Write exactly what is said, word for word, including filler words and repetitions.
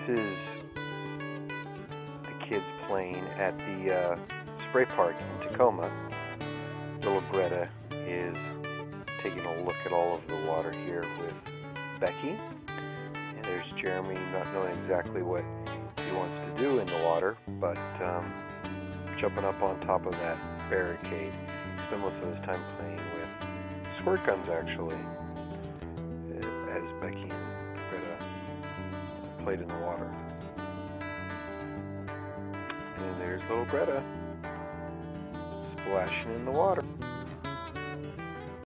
is the kids playing at the uh, spray park in Tacoma. Little Greta is taking a look at all of the water here with Becky. And there's Jeremy, not knowing exactly what he wants to do in the water, but um, jumping up on top of that barricade. He spent most of his time playing with squirt guns, actually, as Becky and Greta played in the water. And there's little Greta splashing in the water.